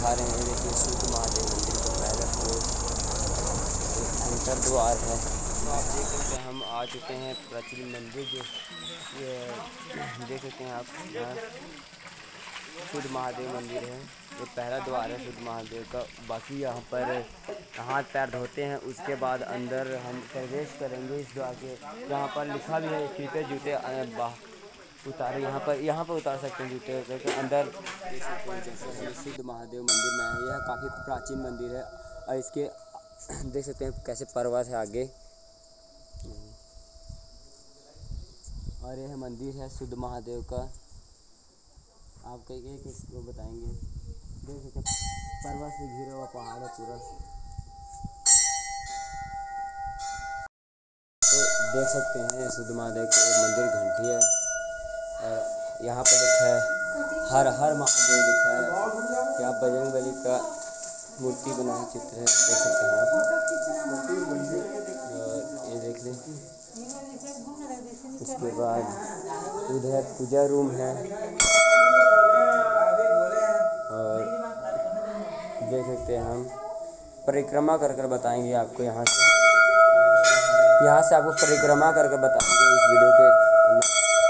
दिखा रहे हैं। देखिए शुद्ध महादेव मंदिर का पहला फ्लोर, एंटर द्वार है। तो आप देख सकते हैं हम आ चुके हैं प्राचीन मंदिर, जो ये देख सकते हैं आप यहाँ शुद्ध महादेव मंदिर है। ये पहला द्वार है शुद्ध महादेव का। बाकी यहाँ पर हाथ पैर धोते हैं, उसके बाद अंदर हम प्रवेश करेंगे इस द्वार के। यहाँ पर लिखा भी है जूते जूते उतारे, यहाँ पर उतार सकते हैं जूते करके अंदर। देख सकते हैं जैसे हम शुद्ध महादेव मंदिर में हैं। यह काफ़ी प्राचीन मंदिर है और इसके देख सकते हैं कैसे पर्वत है आगे, और यह मंदिर है शुद्ध महादेव का। आपको एक इसको बताएंगे। देख सकते हैं पर्वत से घिरा हुआ पहाड़ है पूरा। तो देख सकते हैं शुद्ध महादेव की एक मंदिर घंटी है, और यहाँ पर लिखा है हर हर महादेव लिखा है। यहाँ बजरंगबली का मूर्ति बना है, चित्र है, देख सकते हैं आप। और ये देख लें। उसके बाद उधर पूजा रूम है, और देख सकते हैं हम परिक्रमा कर कर बताएंगे आपको। यहाँ से आपको परिक्रमा करके बताएंगे इस वीडियो के अंदर।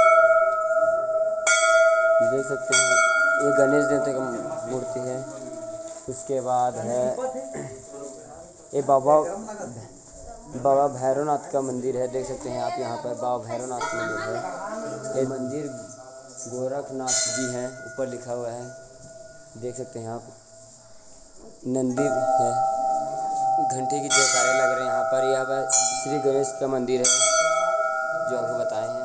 देख सकते हैं ये गणेश देवता की मूर्ति है। उसके बाद है ये बाबा भैरवनाथ का मंदिर है। देख सकते हैं आप यहाँ पर बाबा भैरवनाथ मंदिर है। ये मंदिर गोरखनाथ जी हैं, ऊपर लिखा हुआ है, देख सकते हैं आप। नंदी है, घंटे की जयकारे लग रहे हैं यहाँ पर। यह पर श्री गणेश का मंदिर है जो आपको बताए हैं,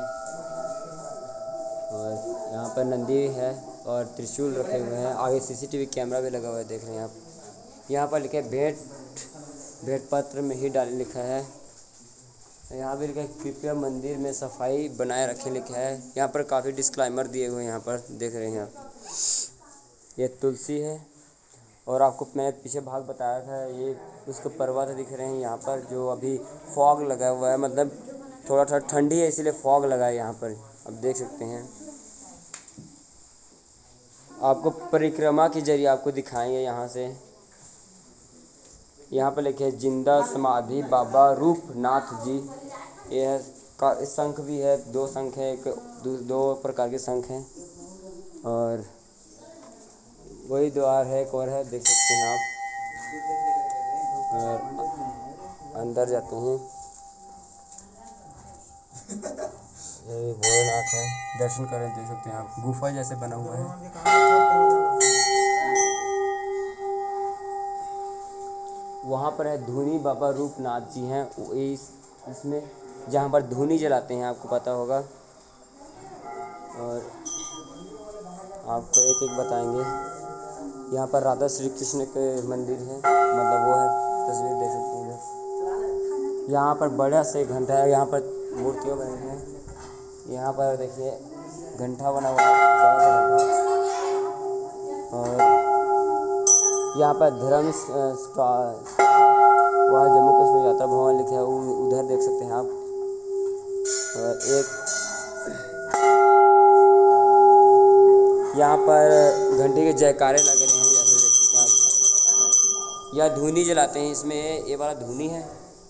और यहाँ पर नंदी है और त्रिशूल रखे हुए हैं। आगे सीसीटीवी कैमरा भी लगा हुआ है, देख रहे हैं आप। यहाँ पर लिखा है भेंट पत्र में ही डालें लिखा है। यहाँ भी लिखा है कृपया मंदिर में सफाई बनाए रखें लिखा है। यहाँ पर काफ़ी डिस्क्लाइमर दिए हुए हैं, यहाँ पर देख रहे हैं आप। ये तुलसी है, और आपको मैं पीछे भाग बताया था, ये उसके पर्वत दिख रहे हैं यहाँ पर, जो अभी फॉग लगा हुआ है, मतलब थोड़ा ठंडी है इसीलिए फॉग लगा है यहाँ पर, अब देख सकते हैं। आपको परिक्रमा के जरिए आपको दिखाएंगे यहाँ से। यहाँ पर लिखे जिंदा समाधि बाबा रूपनाथ जी। यह शंख भी है, 2 शंख है, 2 प्रकार के शंख हैं, और वही द्वार है, एक और है, देख सकते हैं आप। और अंदर जाते हैं, ये भोलेनाथ है, दर्शन करें, देख सकते हैं आप। गुफा जैसे बना हुआ है। वहाँ पर है धूनी बाबा रूपनाथ जी हैं, इसमें जहाँ पर धूनी जलाते हैं, आपको पता होगा। और आपको एक एक बताएंगे। यहाँ पर राधा श्री कृष्ण के मंदिर है, मतलब वो है, तस्वीर देख सकते हैं। यहाँ पर बड़ा से घंटा है, यहाँ पर मूर्तियाँ बनी हैं। यहाँ पर देखिए घंटा बना हुआ है, और यहाँ पर धर्म वहाँ जम्मू कश्मीर यात्रा भवन लिखा है, उधर देख सकते हैं आप। और एक यहाँ पर घंटे के जयकारे लग रहे हैं, जैसे देख सकते हैं आप। यह धूनी जलाते हैं, इसमें ये वाला धूनी है,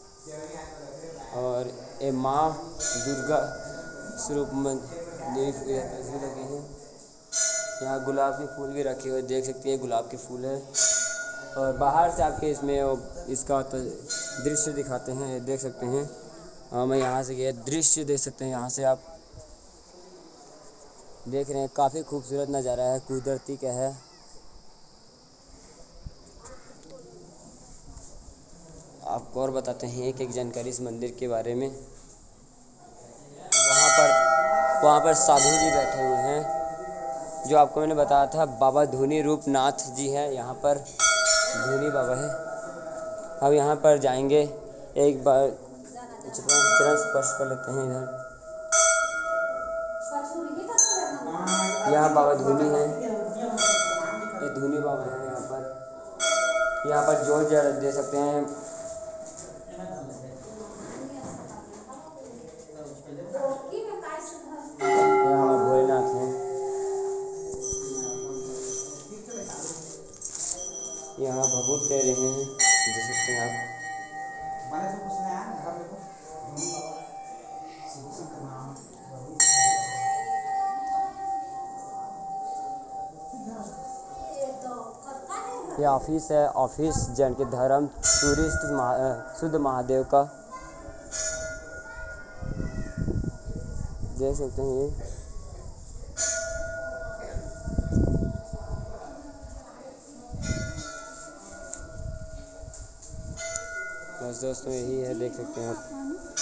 और ये माँ दुर्गा स्वरूप में तस्वीर लगी है। यहाँ गुलाब के फूल भी रखे हुए, देख सकते हैं गुलाब के फूल है। और बाहर से आपके इसमें इसका दृश्य दिखाते हैं, देख सकते हैं। मैं यहाँ से ये दृश्य देख सकते हैं, यहाँ से आप देख रहे हैं, काफ़ी खूबसूरत नज़ारा है, कुदरती का है। आपको और बताते हैं एक जानकारी इस मंदिर के बारे में। वहाँ पर साधु जी बैठे हुए हैं, जो आपको मैंने बताया था, बाबा धूनी रूपनाथ जी हैं, यहाँ पर धूनी बाबा है। अब यहाँ पर जाएंगे, एक बार चरण स्पर्श कर लेते हैं। इधर यहाँ बाबा धूनी है, ये धूनी बाबा है। यहाँ पर जोत दे सकते हैं। यहाँ भोलेनाथ हैं। यहाँ भभूत ले रहे हैं, देख सकते हैं आप। ये ऑफिस है, ऑफिस जैन के धर्म टूरिस्ट शुद्ध महादेव का, देख सकते हैं ये। बस दोस्तों यही है, देख सकते हैं आप।